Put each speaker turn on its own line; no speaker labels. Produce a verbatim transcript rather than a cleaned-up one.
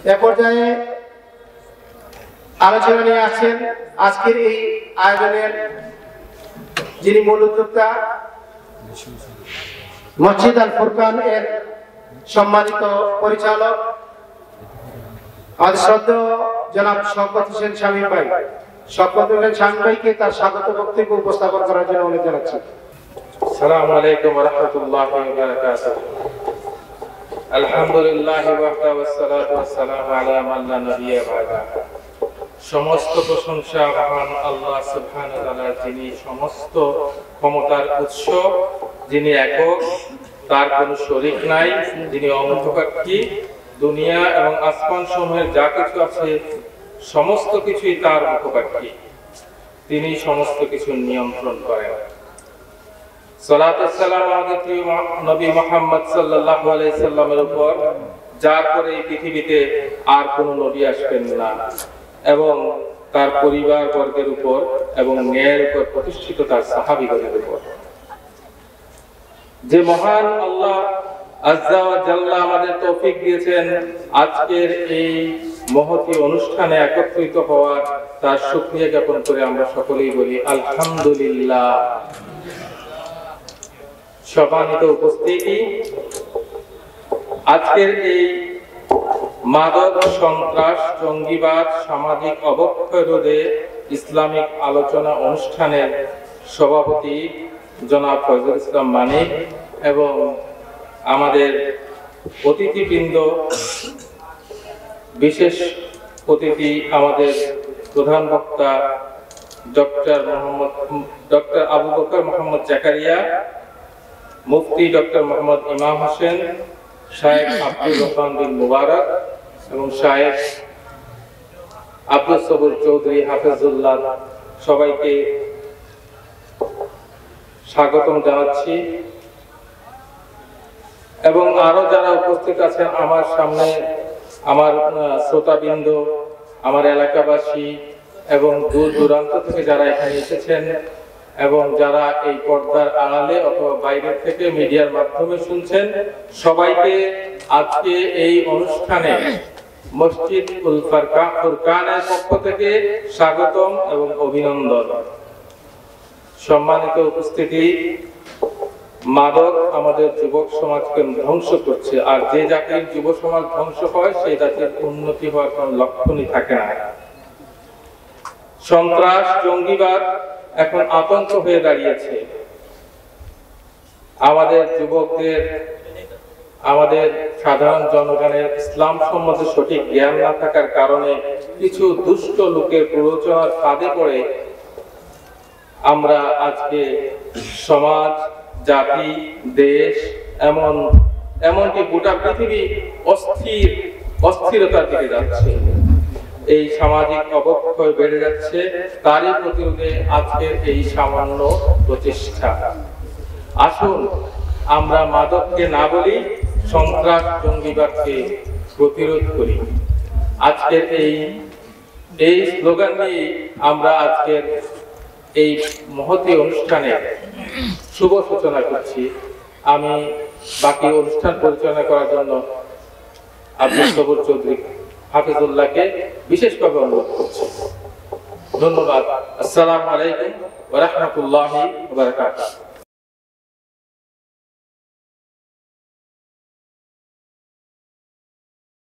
এ পর্যায়ে আলোচনা নিয়ে আছেন আজকের এই আয়োজনের যিনি মূল উদ্যোক্তা, মসজিদ আল ফুরকান এর সম্মানিত পরিচালক আমাদের শ্রদ্ধেয় জনাব শওকত হোসেন শামীম ভাই। শওকত হোসেন শামীম ভাইকে তার স্বাগত বক্তব্য উপস্থাপন করার জন্য অনুরোধ জানাচ্ছি।
আসসালামু আলাইকুম ওয়া রাহমাতুল্লাহি ওয়া বারাকাতুহু। আলহামদুলিল্লাহ ওয়াহদা ওয়াস সালাতু ওয়াস সালামু আলা মান লা নাবিয়্যা বা'দা। সমস্ত প্রশংসা মহান আল্লাহ সুবহানাহু ওয়া তাআলার, যিনি সমস্ত ক্ষমতার উৎস, যিনি একক, তার কোনো শরীক নাই, যিনি অমুখাপেক্ষী। দুনিয়া এবং আসমান সমূহের যা কিছু আছে সমস্ত কিছুই তার মুখাপেক্ষী। তিনি সমস্ত কিছু নিয়ন্ত্রণ করেন। সালাত ও সালাম আমাদের প্রিয় নবী মুহাম্মদ সাল্লাল্লাহু আলাইহি সাল্লামের উপর, যার পরে এই পৃথিবীতে আর কোনো নবী আসবেন না, এবং তার পরিবার বর্গের উপর এবং ন্যায়ের উপর প্রতিষ্ঠিত তার সাহাবীদের উপর। যে মহান আল্লাহ আজ্জা ওয়া জাল্লা আমাদের তৌফিক দিয়েছেন আজকের এই মহতী অনুষ্ঠানে একত্রিত হওয়ার, তার শুকরিয়া জ্ঞাপন করে আমরা সকলেই বলি আলহামদুলিল্লাহ। সম্মানিত উপস্থিতি, আজকের এই মাদক, সন্ত্রাস, জঙ্গিবাদ, সামাজিক অবক্ষয় রোধে ইসলামিক আলোচনা অনুষ্ঠানের সভাপতি জনাব ফয়জুল ইসলাম মানিক এবং আমাদের অতিথিবৃন্দ, বিশেষ অতিথি আমাদের প্রধান বক্তা ডক্টর মোহাম্মদ ডক্টর আবু বকর মোহাম্মদ জাকারিয়া, মুফতি ডক্টর মোহাম্মদ ইমাম হোসেন, শায়েখ আব্দুর রহমান বিন মুবারক এবং শায়েখ আব্দুল সবুর চৌধুরী হাফেজুল্লাহ, সবাইকে স্বাগতম জানাচ্ছি। এবং আরো যারা উপস্থিত আছেন আমার সামনে, আমার শ্রোতাবৃন্দ, আমার এলাকাবাসী এবং দূর দূরান্ত থেকে যারা এখানে এসেছেন এবং যারা এই পর্দার আড়ালে অথবা বাইরে থেকে মিডিয়ার মাধ্যমে শুনছেন, সবাইকে আজকে এই অনুষ্ঠানে মসজিদ উল ফুরকানের পক্ষ থেকে স্বাগতম এবং অভিনন্দন। সম্মানিত উপস্থিতি, মাদক আমাদের যুবক সমাজকে ধ্বংস করছে, আর যে জাতির যুব সমাজ ধ্বংস হয় সেই জাতির উন্নতি হওয়ার কোন লক্ষণই থাকে না। সন্ত্রাস, জঙ্গিবাদ এখন আতঙ্ক হয়ে দাঁড়িয়েছে। আমাদের যুবকদের, আমাদের সাধারণ জনগণের ইসলাম সম্বন্ধে সঠিক জ্ঞান না থাকার কারণে কিছু দুষ্ট লোকের প্ররোচনার ফাঁদে পড়ে আমরা আজকে সমাজ, জাতি, দেশ, এমন এমনকি গোটা পৃথিবী অস্থির অস্থিরতার দিকে যাচ্ছে। এই সামাজিক অবক্ষয় বেড়ে যাচ্ছে, তারই প্রতিরোধে আজকের এই সামান্য প্রচেষ্টা। আসুন আমরা মাদককে না বলি, সন্ত্রাস, জঙ্গিবাদকে প্রতিরোধ করি। আজকের এই এই স্লোগান নিয়ে আমরা আজকের এই মহতী অনুষ্ঠানে শুভ সূচনা করছি। আমি বাকি অনুষ্ঠান পরিচালনা করার জন্য আব্দুল সবুর চৌধুরী হাফিজুল্লাহকে বিশেষভাবে অনুরোধ করছি। ধন্যবাদ। আসসালামু আলাইকুম ওয়া রাহমাতুল্লাহি ওয়া বারাকাতুহু।